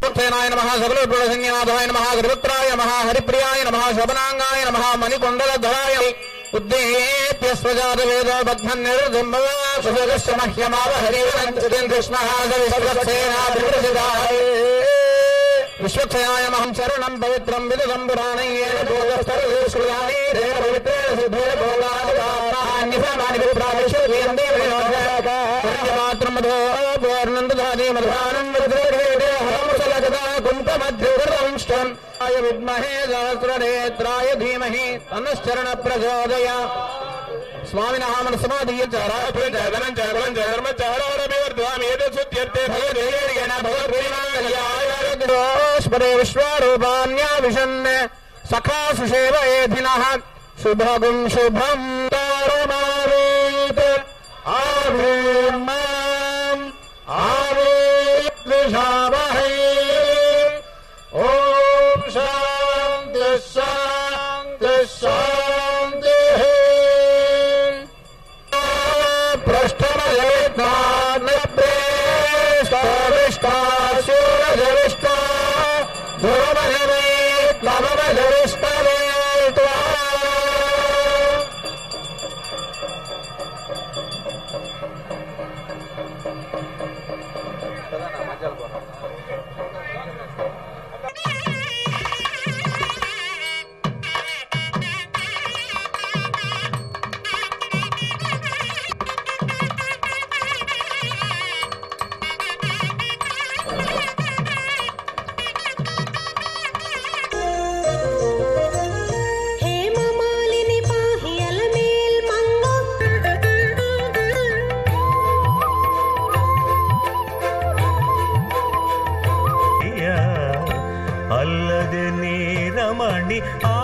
नमः सकलपुरसंज्ञानाय नमः गुरुपुत्राय नमः हरिप्रियाय नमः शोभनांगाय नमः मणिकुंडलधराय उद्देश्यस्वजातवेदो बद्धन्निर्दुम्बवा सुभगस्य मह्यमाव हरिवन्त्रकृष्णहासविश्वसेनाभिप्रसिद्धाय विश्वक्षयाय महं शरणं पवित्रं विदुदं पुराणय्येन भोगस्तरसुराणि देव पवित्रेण सिद्धेन भोगानि प्राविश्यन्ते विनोदमात्रं मधो पूर्णन्दधाति मधुरानं कुन्तमध्युरंष्टं आय विद्महे सहस्रनेत्राय धीमहि तन्नश्चरण प्रचोदयात् स्वामिनः मनसमाधीयचारा जगनं जगनं जगर्म चारोरभिवर्ध्वामि यदसुत्यर्थे भगवदेवेन भगवद्गीतास्पदे विश्वरूपाण्या विशन् सखा सुसेवयेधिनः शुभगुं शुभं तारमावेत् आवेन्माम् आवेद्विषावहै ओम शांति शांति शांतिः पृष्ठमयेत्नान्यप्रेष्टाविष्टा सूरजविष्टा ध्रुवमयवेत्नवमजविष्टवेत्वा అల్లదే నీరమణి